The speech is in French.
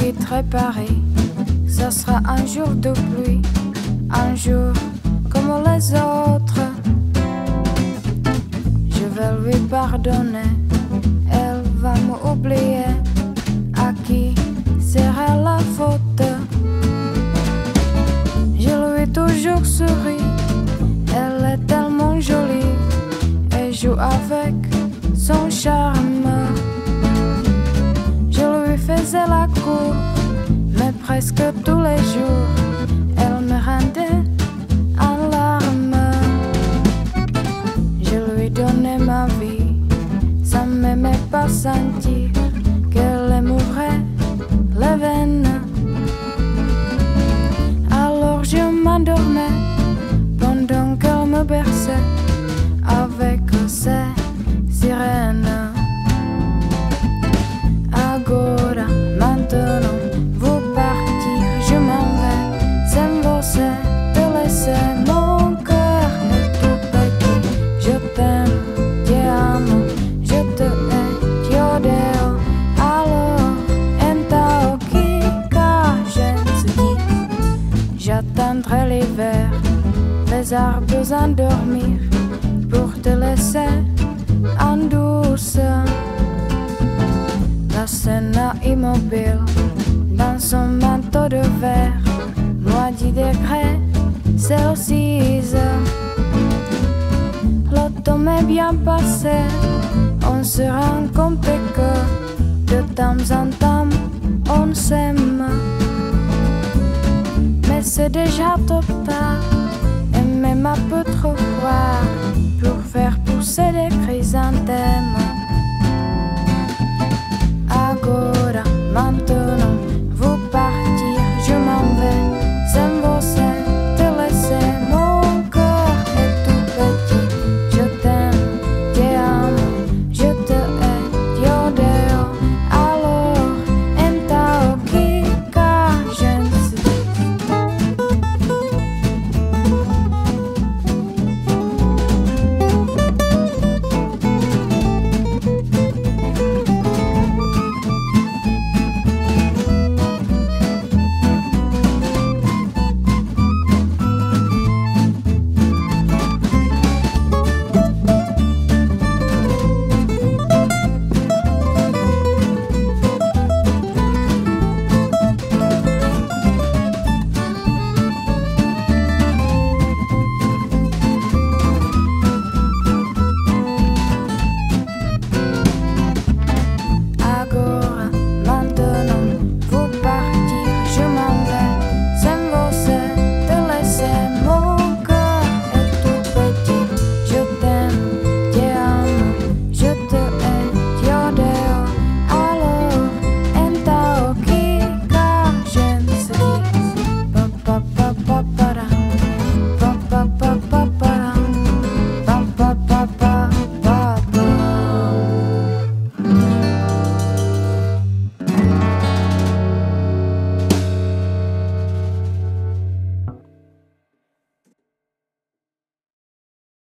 vite réparer. Ça sera un jour de pluie, un jour comme les autres. Je vais lui pardonner, elle va m'oublier. À qui sera la faute? Je lui ai toujours souri, elle est tellement jolie et joue avec son charme. Je lui faisais la cour, mais presque tous les jours, elle me rendait en larmes. Je lui donnais ma vie, sans même pas sentir qu'elle m'ouvrait les veines. Alors je m'endormais pendant qu'elle me berçait avec ses sirènes. Agora, maintenant, vous partir, je m'en vais. Sem você, te laisser, mon cœur est tout petit. Je t'aime, te amo, je te hais, te odeo. Alors, então que je dis, j'attendrai l'hiver, les arbres endormir pour te laisser en douce. La scène immobile dans son manteau de verre, moins 10 degrés Celsius. L'automne est bien passé, on se rend compte que de temps en temps on s'aime. Mais c'est déjà trop tard et même un peu trop froid pour faire pousser des chrysanthèmes.